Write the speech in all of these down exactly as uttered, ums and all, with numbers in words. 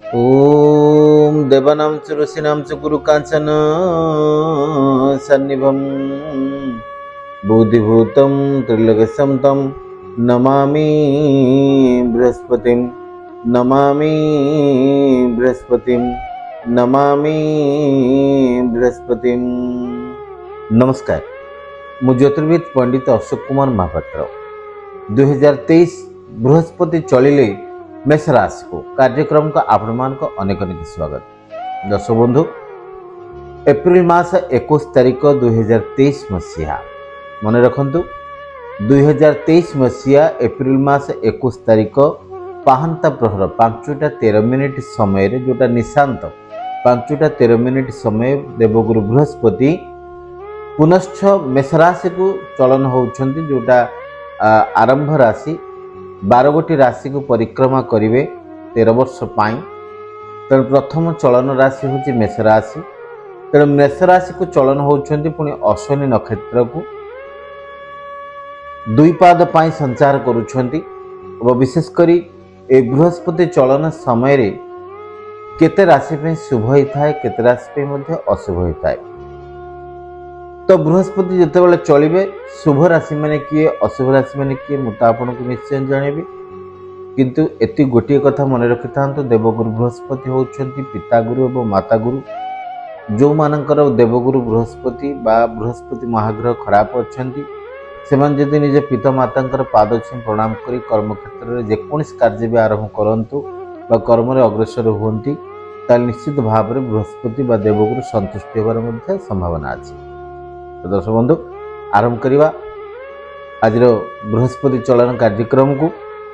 ओम देवानां च ऋषीणां च गुरुकाञ्चन सन्निभं बुद्धिभूतं त्रिलोक्यं तं नमामि बृहस्पतिं नमामि बृहस्पतिं नमामि बृहस्पतिं। नमस्कार, मु ज्योतिर्विद पंडित अशोक कुमार महापात्र। दुई हजार तेईस बृहस्पति चलिले मेष राशि को कार्यक्रम का आपण मान को अनेक अनेक स्वागत। दर्शक बंधु, एप्रिल मास इक्कीस तारीख दुई हजार तेईस मसीहा मन रखु दुई हजार तेईस मसीहा एप्रिल मास इक्कीस तारीख पाहंता प्रहर पांचटा तेरह मिनिट समय जोटा निशांत पांचटा तेरह मिनिट समय देवगुरु बृहस्पति पुनश्च मेष राशि को चलन होउछंती, जोटा आरंभ राशि बार गोटी राशि को परिक्रमा करेंगे तेरह वर्ष पाई। तेणु प्रथम चलन राशि हूँ मेष राशि। तेणु मेष राशि को चलन होउछंती पुणी अश्विनी नक्षत्र को दुई पाद पाई संचार करुछंती। विशेषकर ए बृहस्पति चलन समय रे केते राशि पे शुभ होता है, केते राशि पे मध्य अशुभ होता है। तो बृहस्पति जितेबाला चलिए शुभ राशि माने किए, अशुभ राशि माने किए, मुझे आपको निश्चय जनइबी। किंतु एति गोटे कथा मन रखि था, देवगुरु बृहस्पति होउछंती पिता गुरु और माता गुरु। जो मानकर देवगुरु बृहस्पति बा बृहस्पति महाग्रह खराब अच्छी से जदि निज पिता माता पाद छुई प्रणाम कर कर्म क्षेत्र में जेकोसी कार्य भी आरंभ करूँ बा कर्म अग्रसर हुंती, निश्चित भाव में बृहस्पति बा देवगुरु संतुष्ट होवार संभावना अच्छी। तो दर्शक बंधु, आरंभ करवा आज बृहस्पति चलन कार्यक्रम को।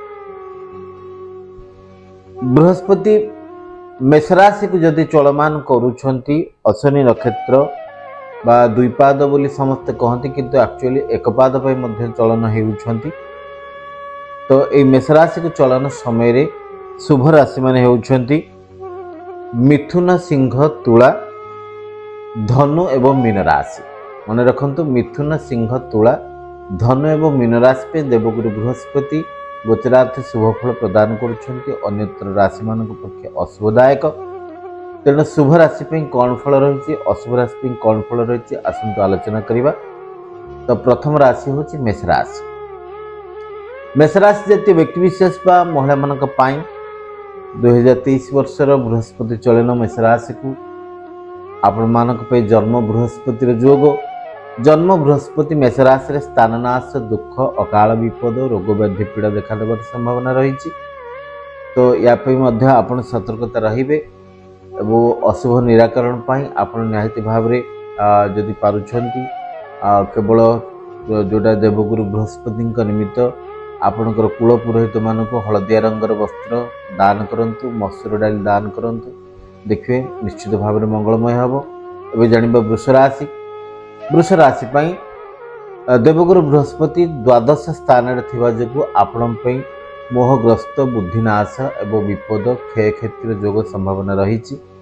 बृहस्पति मेष राशि को जदि चलमान करुछंती अश्विनी नक्षत्र बा दुई पाद बोली समस्ते कहती, किंतु एक्चुअली एक पाद पे मध्य चलन होउछंती। तो ये मेष राशि को चलन समय रे शुभ राशि माने होउछंती मिथुन, सिंह, तुला, धनु एवं मीन राशि। मन रखु मिथुन, सिंह, तुला, धनु एवं मीन राशि पे देवगुरु बृहस्पति गोचरार्थ शुभ फल प्रदान करुछंती, अन्यत्र राशि मान पक्षे अशुभदायक। तेणु शुभ राशि पे कौन फल रही, अशुभ राशि पे कौन फल रही, आसंतु आलोचना करवा। तो प्रथम राशि हूँ मेष राशि। मेष राशि जातीय व्यक्तिविशेष बा महिला मान दुई हजार तेईस वर्षर बृहस्पति चलन मेष राशि को आपण मानक पे जन्म बृहस्पति योग। जन्म बृहस्पति मेष राशि स्थाननाश, दुख, अकाल विपद, रोग व्याधि पीड़ा देखा देवार संभावना रही। तो या आपण सतर्कता रहिबे एवं अशुभ निराकरण पाई आपण निहायती भाव रे जदि पारुछंती केवल जोटा देवगुरु बृहस्पति निमित्त आपणकर कुल पुरोहित मानक हलदिया रंगर वस्त्र दान करंतु, मसूर डाली दान करंतु, देखिए निश्चित भाव में मंगलमय हम। एवं जानवा वृष राशि। वृष राशि देवगुरु बृहस्पति द्वादश स्थान जो आपण मोहग्रस्त, बुद्धिनाश एवं विपद, क्षय क्षेत्र जोग संभावना रही।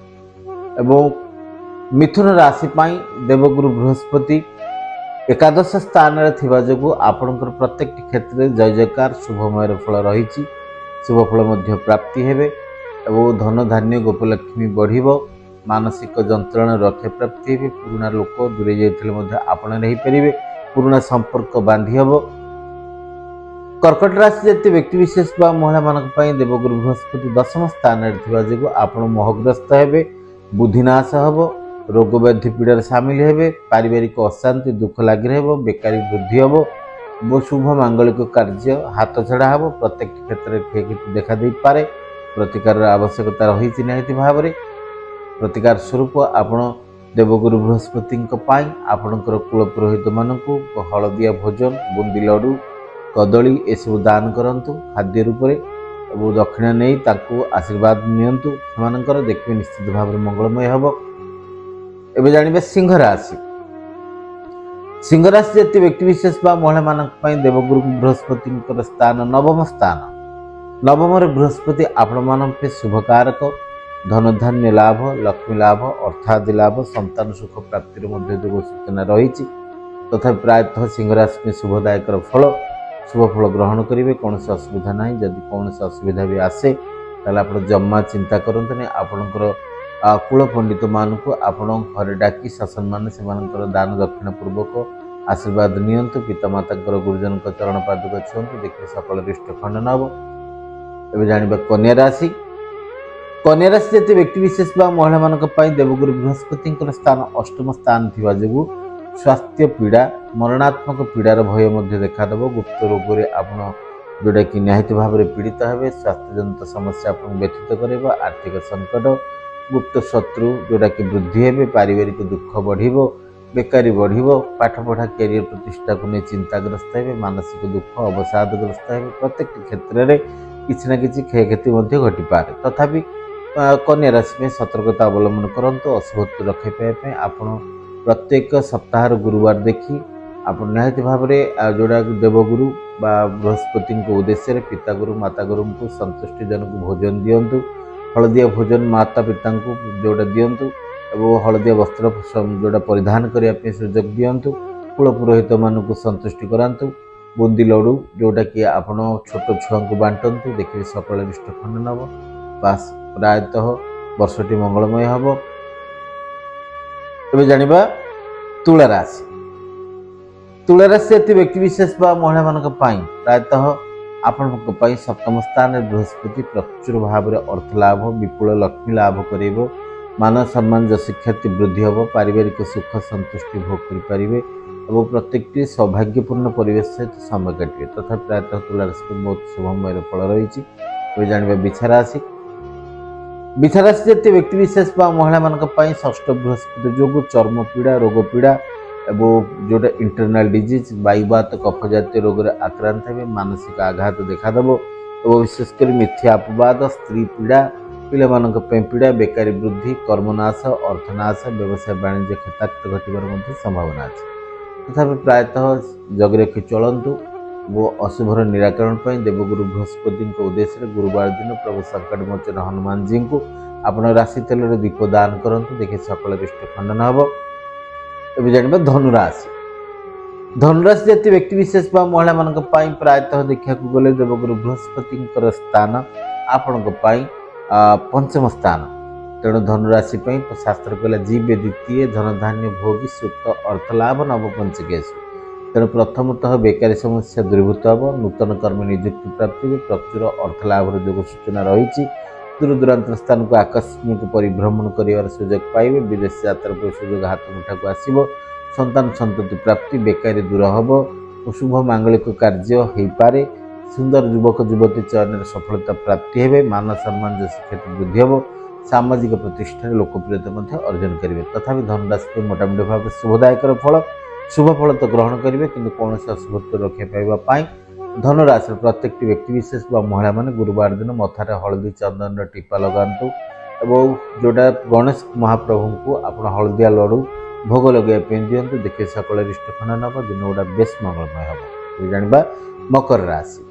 मिथुन राशि देवगुरु बृहस्पति एकादश स्थान जो आपणकर प्रत्येक क्षेत्र में जय जयकार शुभमय फल रही। शुभ फल मध्य प्राप्ति हेबे एवं धन धान्य गोपलक्ष्मी बढ़िबो, मानसिक जंत्रणा रक्षा प्राप्ति हे, पुराना लोक दूरे जाइए आपण रही पारे, पुराना संपर्क बांधि हम। कर्कट राशि जातीय व्यक्तिविशेष बा महिला मानक देवगुरु बृहस्पति दशम स्थान जो आपण मोहग्रस्त हेबे, बुद्धिनाश हम, रोग व्याधि पीड़ार सामिल हेबे, पारिवारिक अशांति दुख लगी रह, बेकारी वृद्धि हम, शुभ मांगलिक कार्य हाथ छड़ा हम, प्रत्येक क्षेत्र में क्षयक्षति देखा दे पारे, प्रतिकार आवश्यकता रही निहायती भाव में। प्रतिकार स्वरूप आपण देवगुरु बृहस्पति आपणकर कुल पुरोहित मानक हलदिया भोजन, बुंदी लड्डू, कदली एसबू दान करंतु खाद्य रूप में और दक्षिणा नहीं ताकू आशीर्वाद नियंतु, सेमानकर देखिए निश्चित भाव में मंगलमय हम। एवं जानवे सिंह राशि। सिंह राशि जातीय व्यक्तिविशेष बा महिला मानक देवगुरु बृहस्पति स्थान नवम स्थान। नवम बृहस्पति आपण मान शुभ कारक, धन धान्य लाभ, लक्ष्मी लाभ, अर्थादि लाभ, संतान सुख प्राप्ति जो सूचना रही। तथा प्रायतः सिंह राशि में शुभदायक फल शुभ फल ग्रहण करेंगे, कौन असुविधा ना। जदि कौन असुविधा भी आसे ताले आपण जम्मा चिंता करंतनी आपणकर कुल पंडित मानक आपण घरे डाकी शासन मान से दान दक्षिण पूर्वक आशीर्वाद नियंतु पितामाता गुरुजन चरण पादुक छुंतु देखिए सकल रिष्ट खंडन हम। एवं जानिबा कन्या राशि। कन्या राशि जति व्यक्ति विशेष बा महिला मानक पई देवगुरु बृहस्पति स्थान अष्टम स्थान थिबा जोगु स्वास्थ्य पीड़ा मरणात्मक पीड़ार भय मध्य देखादेव। गुप्त रोग आपण जोटा कि निहित भाव में पीड़ित हेबे। स्वास्थ्य जनित समस्या आपको व्यथित कर। आर्थिक संकट गुप्त शत्रु जोटा कि वृद्धि हेबे। पारिवारिक दुख बढ़िबो बेकारी बढ़िबो। पाठ पढ़ा कैरियर प्रतिष्ठा को नहीं चिंताग्रस्त हेबे। मानसिक दुख अवसादग्रस्त हेबे। प्रत्येक क्षेत्र में किसी न किसी क्षयक्षति घटी पारे। तथापि कन्या राशि में सतर्कता अवलंबन करंतु। अशुभत्व रखे पाए आपण प्रत्येक सप्ताह गुरुवार देखी आप निहित भाव में जोड़ा देवगुरु बा बृहस्पति उद्देश्य पिता गुरु माता गुरु को संतुष्टिजनक भोजन दिंतु। हलदिया भोजन माता पिता को जोड़ा दिंतु और हलदिया वस्त्र जोड़ा परिधान करने सुजोग दिंतु। कुल पुरोहित मान को संतुष्टि करांतु। बुंदी लड्डू जोटा कि आपण छोट छुआ को बांटतु। देखिए सकल रिष्ट खंडन हम। बास प्रायतः वर्षटी मंगलमय हम। एवं जानिबा तुला राशि। तुला राशि अति व्यक्ति विशेष बा महिला मानक पई प्रायतः आपनक पई सप्तम स्थान बृहस्पति प्रचुर भाव में अर्थ लाभ विपुल लक्ष्मी लाभ करेबो। मान सम्मान जश ख्याति वृद्धि हम। पारिवारिक सुख संतुष्टि भोग करें और प्रत्येक सौभाग्यपूर्ण परिवेश सहित समय काटे। तथा प्रायतः तुला राशि बहुत शुभमय फल रही। जानिबा बिछा राशि। बिछा राशि जति व्यक्ति विशेष बा महिला मानक पई षष्ठ बृहस्पति जोगु चर्म पीड़ा रोग पीड़ा एवं जोटा इंटरनल डिजीज वायुवात कफ जातीय रोग आक्रांत हे। मानसिक आघात देखादेव और विशेषकर मिथ्या अपवाद स्त्री पीड़ा पिला मानक पीड़ा बेकारी वृद्धि कर्मनाश अर्थनाश व्यवसाय वाणिज्य क्षेत्राक्त घटवर संभावना अच्छी। तथापि प्रायतः जग रखी चलतु वो अशुभर निराकरण पर देवगुरु बृहस्पति उद्देश्य गुरुवार दिन प्रभु संकट मोचन हनुमान जी को आपण राशि तेल दीप दान करंतु। देखिए सकल रिष्ट खंडन हम। एवं जानिबा धनुराशि। धनुराशि जति व्यक्ति विशेष बा महिला मानक पई प्रायतः देखा गले देवगुरु बृहस्पति स्थान आपण पंचम स्थान। तेणु धनुराशि शास्त्र कहला जीवे द्वितीय धन धान्य भोगी सुत अर्थलाभ नवपंचकेशु। तेणु प्रथमतः बेकारी समस्या दूरीभूत हम। नूतन कर्म नियुक्ति प्राप्ति प्रचुर अर्थलाभर जो सूचना रही। दूर दूरांत स्थान को आकस्मिक परिभ्रमण कर सुजोग पाइबे। विदेश यात्रा पर सुजोग हाथ मुठा को आसिबो। संतान संतति प्राप्ति बेकारी दूर हम। शुभ मांगलिक कार्य हो पारे। सुंदर युवक युवती चयन सफलता प्राप्ति हेबे। मान सम्मान जश ख्याति वृद्धि हम। सामाजिक प्रतिष्ठा लोकप्रियता अर्जन करेंगे। तथापि धनुराशि मोटामोटी भाव शुभदायक फल शुभ फल तो ग्रहण करेंगे किंतु कौन अशुभत्व रक्षा पाइबा धनुराशि प्रत्येक व्यक्ति विशेष बा महिला माने गुरुवार दिन मथारे हलदी चंदन टीपा लगातु और जोटा गणेश महाप्रभु को आप हलदिया लड्डू भोग लगे दिंतु। देखिए सकल रिष्ट खंडन हम। दिन गुड़ा बेस मंगलमय हम। जानिबा मकर राशि।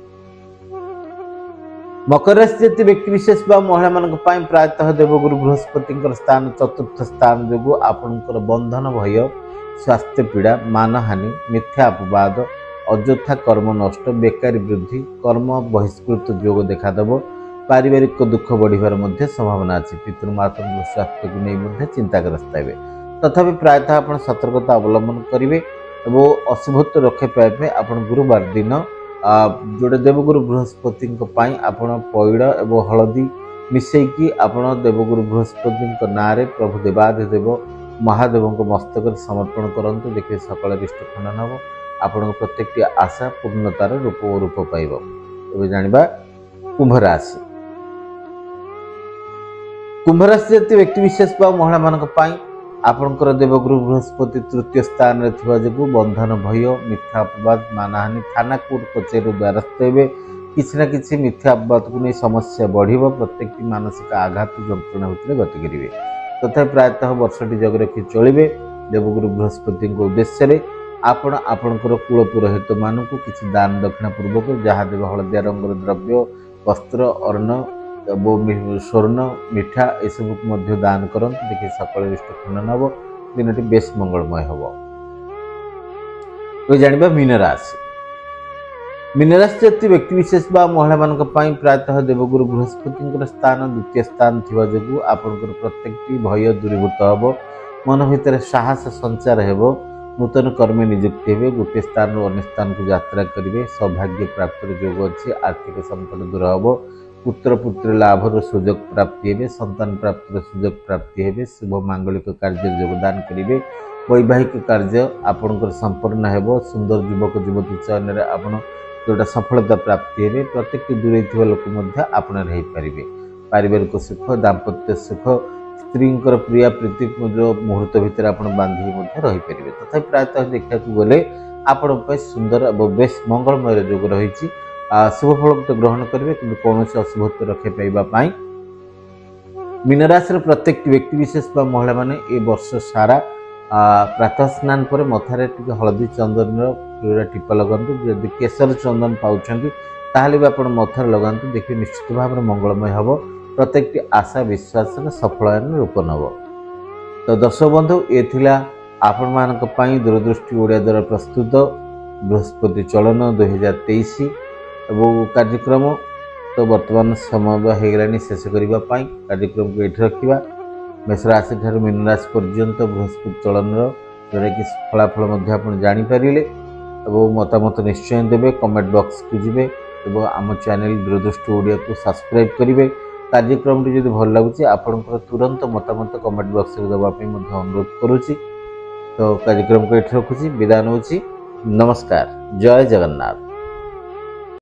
मकर राशि जति व्यक्ति विशेष बा महिला मानक पई प्रायतः देवगुरु बृहस्पति स्थान चतुर्थ स्थान जो आपणकर बंधन भय स्वास्थ्य पीड़ा मानहानि मिथ्या अपवाद अଯଥା कर्म नष्ट बेकारी वृद्धि कर्म बहिष्कृत योग देखादेव। पारिवारिक दुख बढ़िबार मध्य संभावना अच्छी। पितृमातृ स्वास्थ्य को नहीं चिंताग्रस्त हे। तथापि प्रायतः आप सतर्कता अवलंबन करेंगे और अशुभत्व रखे पाइबे। आप गुरुवार दिन जोड़े देवगुरु बृहस्पति आपण पैड़ और हलदी मिसैकी आप देवगुरु बृहस्पति ना प्रभु देवाधिदेव महादेव मस्तक समर्पण करंतु। देखिए सकल रिष्ट खंडन हम। आपण प्रत्येक आशा पूर्णतार रूप रूप पाइब। एवं जानिबा कुंभ राशि। कुंभ राशि जति व्यक्ति विशेष बा महिला मानक पई आपणकर देवगुरु बृहस्पति तृतीय स्थान रे थिबा जगु बंधन भय मिथ्या अपवाद मानहानि थाना कोर्ट कचेरी द्वारस्थ हेबे। किसी न किसी मिथ्या अपवाद को नहीं समस्या बढ़िब। प्रत्येक मानसिक आघात जंत्रणा भितर गति करेंगे। तथा प्रायतः वर्षटी जग रखी चलिए। देवगुरु बृहस्पति उद्देश्य आपण आपणकर कुल पुरोहित मान को किसी दान दक्षिणा पूर्वक जहाँ देव हलदिया रंगर द्रव्य वस्त्र अर्ण स्वर्ण मिठा यू दान करंतु। देखिए सकल रिष्ट खंडन हम। दिन बेस मंगलमय हम। तो जानिबा मीन राशि। मीन राशि जाति व्यक्तिशेष महिला मान प्रायतः देवगुरु बृहस्पति स्थान द्वितीय स्थान थिबा जोगु आपनकर प्रत्येकटी भय दूरीभूत हम मन भितर साहस संचार हेबो नूतन कर्मे नियुक्ति हे गोटे स्थान अन्य स्थान को यात्रा करेंगे सौभाग्य प्राप्त योग अच्छी आर्थिक संकट दूर हम पुत्र पुत्री लाभर सुजोग प्राप्ति हे संतान प्राप्त सुजोग प्राप्ति हे शुभ मांगलिक कार्य योगदान करेंगे वैवाहिक कार्य आपणकर संपूर्ण हेबो सुंदर युवक युवती चयन में आपण जोटा सफलता प्राप्ति हे प्रत्येक दूरे थी लोक आपण रही पारे पारिवारिक सुख दाम्पत्य सुख स्त्री प्रिया प्रीति जो मुहूर्त भितर आप बांधि रही पारे तथा प्रायतः देखा गले आपण सुंदर और बेस मंगलमय जोग रही शुभ फल ग्रहण करेंगे कि कौन अशुभत्व रखे पाइबापी मीन राशि प्रत्येक व्यक्ति विशेष महिला मैंने ये वर्ष सारा प्रातः स्नान पर मथारे हलदी चंदन टीप लगातु जदि केसर चंदन पाँच ताहले भी आप मथार लगातु देखिए निश्चित भाव में मंगलमय हम प्रत्येक आशा विश्वास सफल रूप नब। तो दर्शक बंधु ये थिला आपण मानक पई दूरदृष्टि ओडिया द्वारा प्रस्तुत बृहस्पति चलन दुई हजार तेईस एवं कार्यक्रम। तो वर्तमान समय होगलानी शेष करने कार्यक्रम को ये रखा मेष राशि ठार मीन राशि पर्यंत बृहस्पति चलन जोटा कि फलाफल जानीपारे और मतामत निश्चय देवे कमेंट बॉक्स को जी और आम चैनल दूरदृष्टि ओडिया को सब्सक्राइब करेंगे कार्यक्रम जब भल लगुच आपंकर तुरंत मतामत कमेंट बॉक्स में देवाई अनुरोध करुच्ची। तो कार्यक्रम को ये रखुच्छी विदाय नौची नमस्कार जय जगन्नाथ।